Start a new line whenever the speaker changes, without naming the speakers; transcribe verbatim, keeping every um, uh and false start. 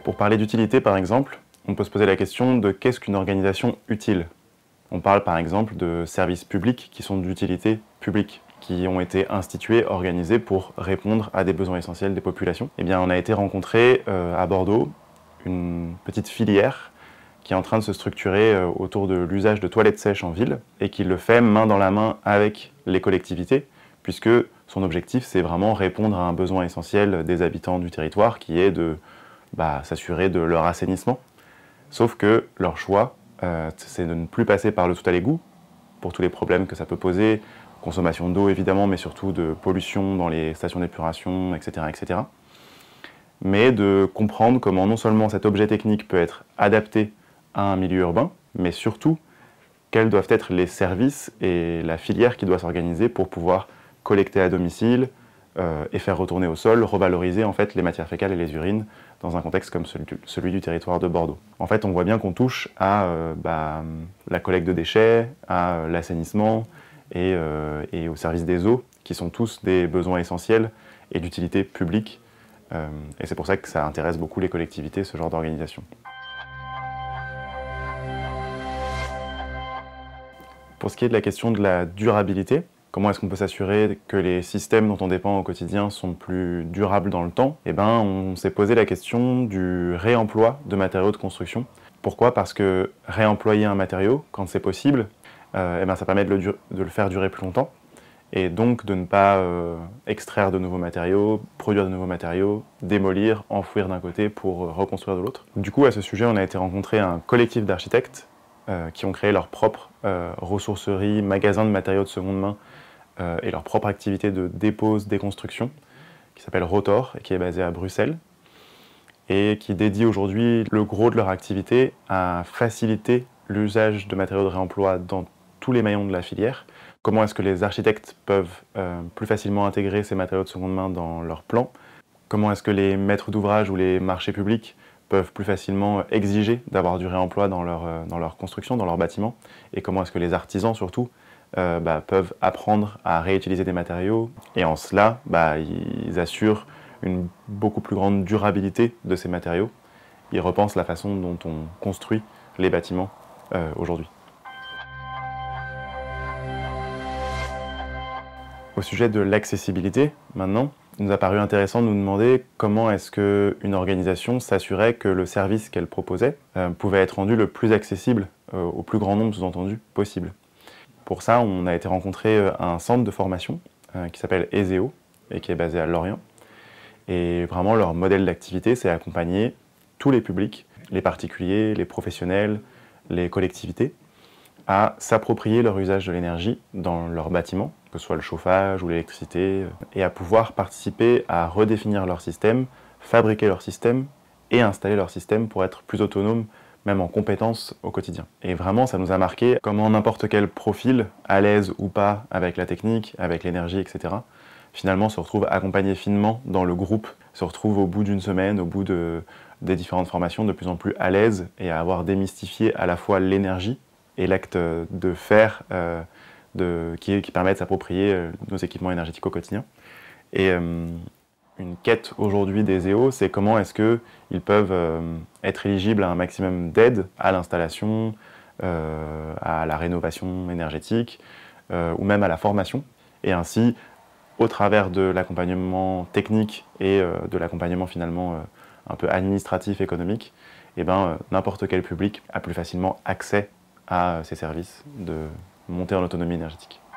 Pour parler d'utilité par exemple, on peut se poser la question de qu'est-ce qu'une organisation utile. On parle par exemple de services publics qui sont d'utilité publique, qui ont été institués, organisés pour répondre à des besoins essentiels des populations. Eh bien, on a été rencontré euh, à Bordeaux une petite filière qui est en train de se structurer euh, autour de l'usage de toilettes sèches en ville et qui le fait main dans la main avec les collectivités, puisque son objectif c'est vraiment répondre à un besoin essentiel des habitants du territoire qui est de bah, s'assurer de leur assainissement. Sauf que leur choix, euh, c'est de ne plus passer par le tout à l'égout, pour tous les problèmes que ça peut poser, consommation d'eau évidemment, mais surtout de pollution dans les stations d'épuration, et cetera, et cetera. Mais de comprendre comment non seulement cet objet technique peut être adapté à un milieu urbain, mais surtout quels doivent être les services et la filière qui doit s'organiser pour pouvoir collecter à domicile euh, et faire retourner au sol, revaloriser en fait les matières fécales et les urines dans un contexte comme celui du, celui du territoire de Bordeaux. En fait, on voit bien qu'on touche à euh, bah, la collecte de déchets, à euh, l'assainissement et, euh, et au service des eaux, qui sont tous des besoins essentiels et d'utilité publique. Euh, et c'est pour ça que ça intéresse beaucoup les collectivités, ce genre d'organisation. Pour ce qui est de la question de la durabilité, comment est-ce qu'on peut s'assurer que les systèmes dont on dépend au quotidien sont plus durables dans le temps? Eh ben, on s'est posé la question du réemploi de matériaux de construction. Pourquoi? Parce que réemployer un matériau, quand c'est possible, euh, eh ben, ça permet de le, de le faire durer plus longtemps, et donc de ne pas euh, extraire de nouveaux matériaux, produire de nouveaux matériaux, démolir, enfouir d'un côté pour euh, reconstruire de l'autre. Du coup, à ce sujet, on a été rencontrer un collectif d'architectes euh, qui ont créé leur propre euh, ressourcerie, magasin de matériaux de seconde main euh, et leur propre activité de dépose, déconstruction, qui s'appelle Rotor et qui est basée à Bruxelles, et qui dédie aujourd'hui le gros de leur activité à faciliter l'usage de matériaux de réemploi dans tous les maillons de la filière. Comment est-ce que les architectes peuvent euh, plus facilement intégrer ces matériaux de seconde main dans leurs plans? Comment est-ce que les maîtres d'ouvrage ou les marchés publics peuvent plus facilement exiger d'avoir du réemploi dans leur, euh, dans leur construction, dans leurs bâtiments? Et comment est-ce que les artisans surtout euh, bah, peuvent apprendre à réutiliser des matériaux? Et en cela, bah, ils assurent une beaucoup plus grande durabilité de ces matériaux. Ils repensent la façon dont on construit les bâtiments euh, aujourd'hui. Au sujet de l'accessibilité, maintenant, il nous a paru intéressant de nous demander comment est-ce qu'une organisation s'assurait que le service qu'elle proposait euh, pouvait être rendu le plus accessible euh, au plus grand nombre, sous-entendu, possible. Pour ça, on a été rencontrer un centre de formation euh, qui s'appelle Ezeo et qui est basé à Lorient. Et vraiment, leur modèle d'activité, c'est accompagner tous les publics, les particuliers, les professionnels, les collectivités, à s'approprier leur usage de l'énergie dans leurs bâtiments, que ce soit le chauffage ou l'électricité, et à pouvoir participer à redéfinir leur système, fabriquer leur système et installer leur système pour être plus autonome, même en compétences au quotidien. Et vraiment, ça nous a marqué comment n'importe quel profil, à l'aise ou pas avec la technique, avec l'énergie, et cetera, finalement se retrouve accompagné finement dans le groupe, se retrouve au bout d'une semaine, au bout de, des différentes formations, de plus en plus à l'aise et à avoir démystifié à la fois l'énergie et l'acte de faire euh, de, qui, qui permet de s'approprier euh, nos équipements énergétiques au quotidien. Et euh, une quête aujourd'hui des E O, c'est comment est-ce qu'ils peuvent euh, être éligibles à un maximum d'aide à l'installation, euh, à la rénovation énergétique, euh, ou même à la formation, et ainsi, au travers de l'accompagnement technique et euh, de l'accompagnement finalement euh, un peu administratif, économique, et ben, euh, n'importe quel public a plus facilement accès à ces services de monter en autonomie énergétique.